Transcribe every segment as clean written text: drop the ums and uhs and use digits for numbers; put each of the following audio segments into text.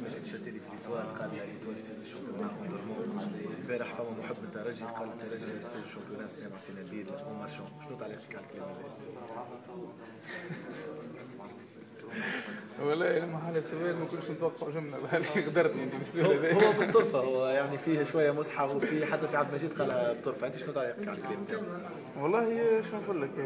مجيد شاتيلي في ليتوال قال ليتوال يفوز الشامبيونات دورموند. البارح فما محب الترجي قال الترجي يفوز الشامبيونات سنة مع سينابيل ومارشون. شنو تعليقك على الكلام هذا؟ والله المحل السؤال ما كنتش نتوقع جمله هذه غدرتني انت بالسؤال هو هذا. بالطرفه، هو يعني فيه شويه مصحف وفيه حتى سعد مجيد قالها بطرفه. انت شنو تعليقك على الكلام تاعو؟ والله شو نقول لك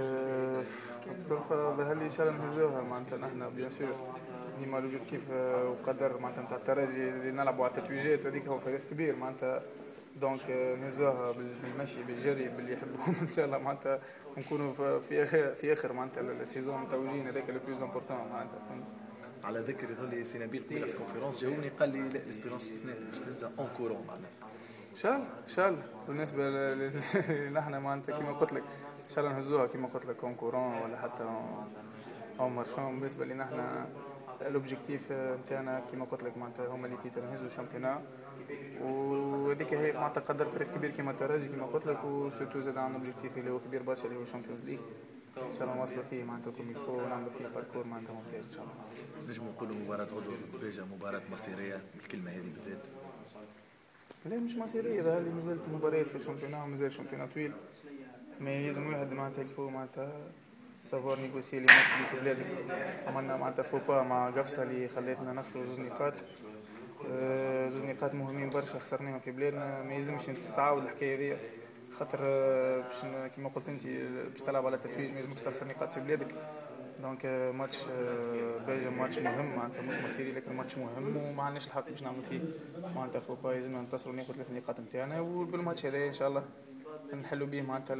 بطرفة ظهر لي ان شاء الله نهزوها معناتها نحن بيان سور ديما لوبجيكتيف وقدر معناتها نتاع الترجي اللي نلعبوا على التتويجات هذيك هو فريق كبير معناتها دونك نهزوها بالمشي بالجري باللي يحبهم ان شاء الله معناتها نكونوا في اخر معناتها السيزون متوجين هذاك لو بلوز امبورتون معناتها فهمت. على ذكر يظل لي سينابيل قبيله في الكونفيرونس جاوبني قال لي لا ليسبيرونس السنه باش تهزها اون كورون معناتها. ان شاء الله ان شاء الله بالنسبه نحن معناتها كيما قلت لك ان شاء الله نهزوها كيما قلت لك كونكورون ولا حتى او مارشون. بالنسبه لنا احنا الاوبجيكتيف نتاعنا كيما قلت لك معناتها هما اللي تيتر نهزوا الشامبيونات وهذيك هي معناتها قدر فريق كبير كيما الترجي كيما قلت لك وسورتو زاد عندنا اوبجيكتيف اللي هو كبير برشا اللي هو الشامبيونز ليغ ان شاء الله نوصلوا فيه معناتها كوم يفو ونعملوا فيه باركور معناتها ممتاز ان شاء الله. نجم نقولوا مباراه غدوه ضد بيجا مباراه مصيريه بالكلمه هذه بالذات؟ لا مش مصيرية هذا اللي مازالت مباريات في الشامبيونات ومازال شامبيونات طويل ما يلزم واحد معناتها الفو معناتها سافوار نيغوسي لي ماتش اللي في بلادك. عملنا معناتها فوبا مع قفصة اللي خليتنا نخسروا 2 نقاط. 2 نقاط مهمين برشا خسرناهم في بلادنا ما يلزمش تتعاود الحكاية ذي خاطر باش كيما قلت انت باش تلعب على التتويج ما يلزمكش تخسر نقاط في بلادك. دونك ماتش باجا ماتش مهم معناتها مش مصيري لكن ماتش مهم وما عندناش الحق باش نعمل فيه معناتها فوبا لازمنا ننتصروا وناخذ 3 نقاط نتاعنا وبالماتش هذا ان شاء الله نحلوا به معناتها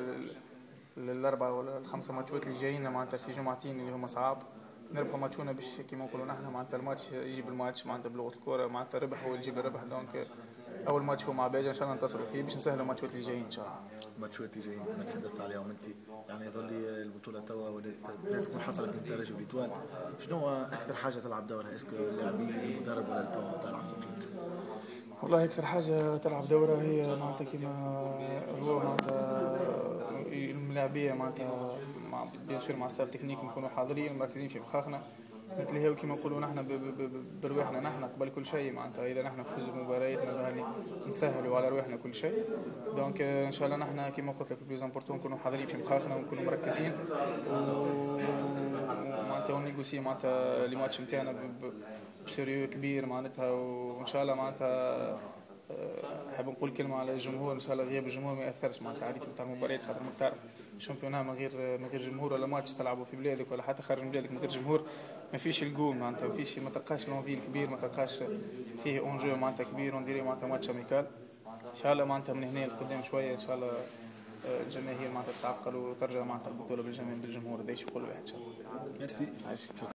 الاربعه ولا ال5 ماتشات اللي جايين معناتها في جمعتين اللي هما صعاب نربحوا ماتشونا باش كيما نقولوا نحن معناتها الماتش يجيب الماتش معناتها بلغه الكره معناتها ربح هو اللي يجيب الربح. دونك اول ماتش هو مع باجا ان شاء الله ننتصروا فيه باش نسهلوا الماتشات اللي جايين ان شاء الله. الماتشات اللي جايين كما تحدثت عليهم انت يعني يظل لي البطوله توا لازم تكون حصلت بين الترجي وليتوال. شنو هو اكثر حاجه تلعب دورها؟ اسكو اللاعبين المدرب ولا البلان تاع العمق؟ والله اكثر حاجه تلعب دوره هي معناتها كيما هو معناتها الملاعبيه معناتها مع بيان سور مع ستاف تكنيك نكونوا حاضرين مركزين في مخاخنا مثل هي كيما نقولوا نحن برواحنا نحن قبل كل شيء معناتها اذا نحن نفوزوا بمبارياتنا يعني نسهلوا على رواحنا كل شيء. دونك ان شاء الله نحن كيما قلت لك بليز امبورتون نكونوا حاضرين في مخاخنا ونكونوا مركزين ومعناتها ونيغوسي معناتها لي ماتش نتاعنا بسيريو كبير معناتها وان شاء الله معناتها حاب نقول كلمه على الجمهور ان شاء الله غياب الجمهور ما ياثرش معناتها عليك نتاع المباريات خاطر ما تعرف الشامبيونات من غير جمهور ولا ماتش تلعبوا في بلادك ولا حتى خارج من بلادك من غير جمهور ما فيش الجول معناتها ما تلقاش لونفيل كبير ما تلقاش فيه اونجو معناتها كبير ونديري معناتها ماتش اميكال ان شاء الله معناتها من هنا لقدام شويه ان شاء الله الجماهير معناتها تعقل وترجع معناتها البطوله بالجمهور هذا يقول واحد ان شاء الله. ميرسي.